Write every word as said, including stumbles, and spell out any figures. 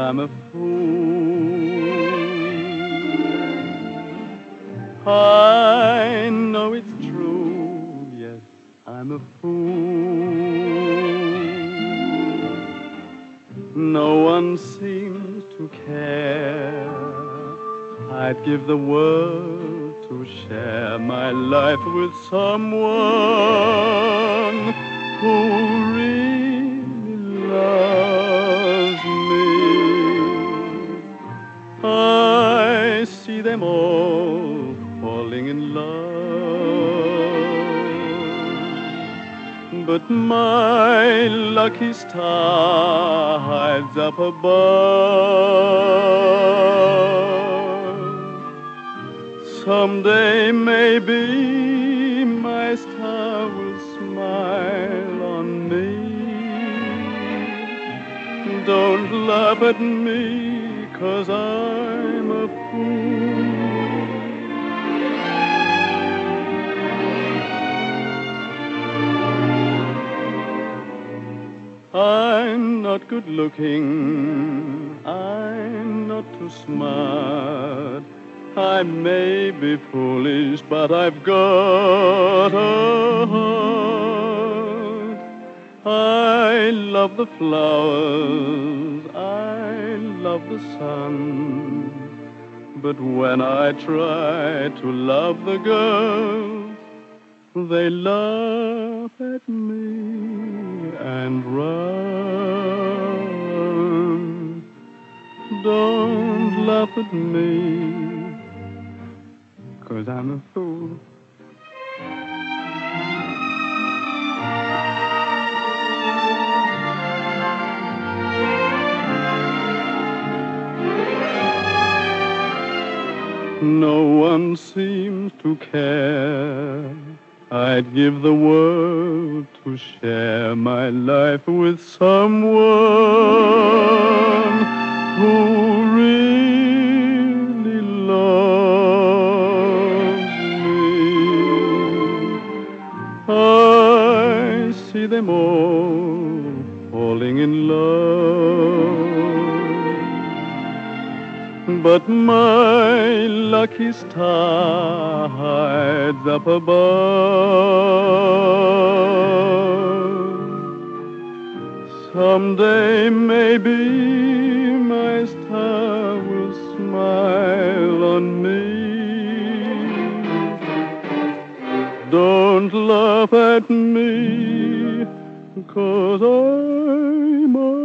I'm a fool. I know it's true, yes, I'm a fool. No one seems to care. I'd give the world to share my life with someone who really loves me. I see them all falling in love, but my lucky star hides up above. Someday maybe my star will smile on me. Don't laugh at me, 'cause I'm a fool. I'm not good looking, I'm not too smart. I may be foolish, but I've got a heart. I love the flowers, I love the sun, but when I try to love the girls, they laugh at me and run. Don't laugh at me, 'cause I'm a fool. No one seems to care. I'd give the world to share my life with someone who really loves me. I see them all falling in love, but my lucky star hides up above. Someday maybe my star will smile on me. Don't laugh at me, 'cause I'm a